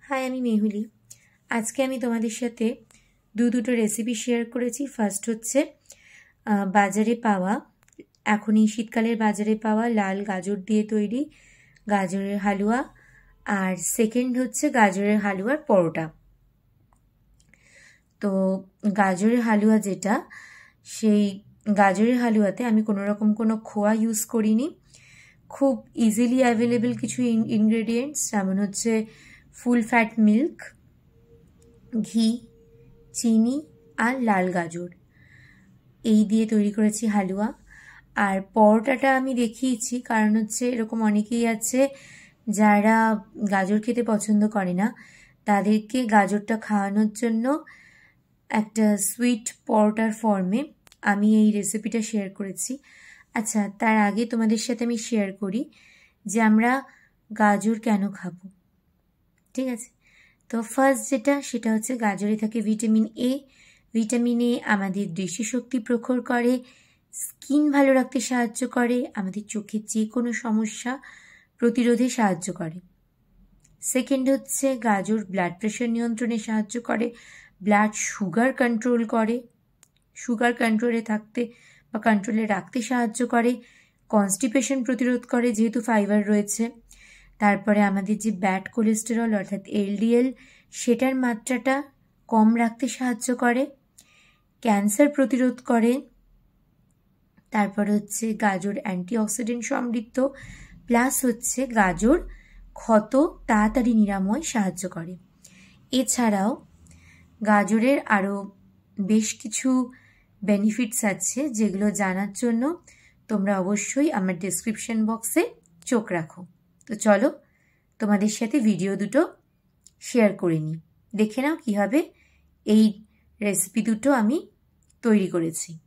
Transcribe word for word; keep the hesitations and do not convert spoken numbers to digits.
High, আমি মেহুলি। আজকে আমি তোমাদের সাথে দু দুটো রেসিপি শেয়ার করেছি। ফার্স্ট হচ্ছে বাজারে পাওয়া, এখন এই শীতকালের বাজারে পাওয়া লাল গাজর দিয়ে তৈরি গাজরের হালুয়া, আর সেকেন্ড হচ্ছে গাজরের হালুয়ার পরোটা। তো গাজরের হালুয়া যেটা, সেই গাজরের হালুয়াতে আমি কোনো রকম কোনো খোয়া ইউজ করিনি। খুব ইজিলি অ্যাভেলেবেল কিছু ইনগ্রেডিয়েন্টস, যেমন হচ্ছে ফুল ফ্যাট মিল্ক, ঘি, চিনি আর লাল গাজর, এই দিয়ে তৈরি করেছি হালুয়া। আর পরোটাটা আমি দেখিয়েছি কারণ হচ্ছে এরকম অনেকেই আছে যারা গাজর খেতে পছন্দ করে না, তাদেরকে গাজরটা খাওয়ানোর জন্য একটা সুইট পরোটার ফর্মে আমি এই রেসিপিটা শেয়ার করেছি। আচ্ছা, তার আগে তোমাদের সাথে আমি শেয়ার করি যে আমরা গাজর কেন খাবো। ঠিক আছে, তো ফার্স্ট যেটা, সেটা হচ্ছে গাজরে থাকে ভিটামিন এ। ভিটামিন এ আমাদের দৃষ্টিশক্তি প্রখর করে, স্কিন ভালো রাখতে সাহায্য করে, আমাদের চোখের যে কোনো সমস্যা প্রতিরোধে সাহায্য করে। সেকেন্ড হচ্ছে গাজর ব্লাড প্রেশার নিয়ন্ত্রণে সাহায্য করে, ব্লাড সুগার কন্ট্রোল করে, সুগার কন্ট্রোলে থাকতে বা কন্ট্রোলে রাখতে সাহায্য করে, কনস্টিপেশন প্রতিরোধ করে যেহেতু ফাইবার রয়েছে। তারপরে আমাদের যে ব্যাড কোলেস্টেরল অর্থাৎ এলডিএল, সেটার মাত্রাটা কম রাখতে সাহায্য করে, ক্যান্সার প্রতিরোধ করে। তারপরে হচ্ছে গাজর অ্যান্টিঅক্সিডেন্ট সমৃদ্ধ, প্লাস হচ্ছে গাজর ক্ষত তাড়াতাড়ি নিরাময় সাহায্য করে। এছাড়াও গাজরের আরও বেশ কিছু বেনিফিটস আছে, যেগুলো জানার জন্য তোমরা অবশ্যই আমার ডেসক্রিপশন বক্সে চোখ রাখো। তো চলো তোমাদের সাথে ভিডিও দুটো শেয়ার করে নিই, দেখে নাও কীভাবে এই রেসিপি দুটো আমি তৈরি করেছি।